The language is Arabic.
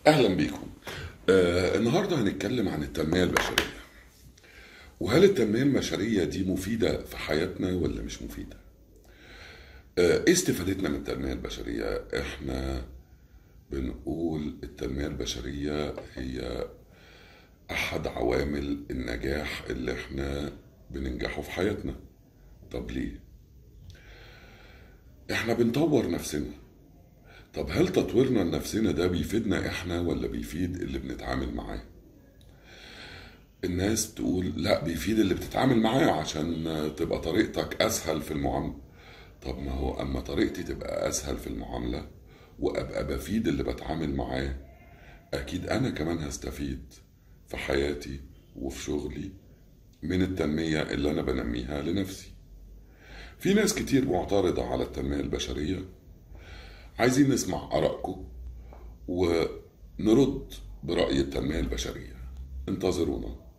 أهلا بيكم. النهاردة هنتكلم عن التنمية البشرية، وهل التنمية البشرية دي مفيدة في حياتنا ولا مش مفيدة؟ إيه استفادتنا من التنمية البشرية؟ إحنا بنقول التنمية البشرية هي أحد عوامل النجاح اللي إحنا بننجحه في حياتنا. طب ليه؟ إحنا بنطور نفسنا. طب هل تطويرنا لنفسنا ده بيفيدنا إحنا ولا بيفيد اللي بنتعامل معاه؟ الناس تقول لا، بيفيد اللي بتتعامل معاه عشان تبقى طريقتك اسهل في المعاملة. طب ما هو اما طريقتي تبقى اسهل في المعاملة وابقى بفيد اللي بتعامل معاه، اكيد انا كمان هستفيد في حياتي وفي شغلي من التنمية اللي انا بنميها لنفسي. في ناس كتير معترضة على التنمية البشرية، عايزين نسمع آرائكم ونرد برأي التنمية البشرية. انتظرونا.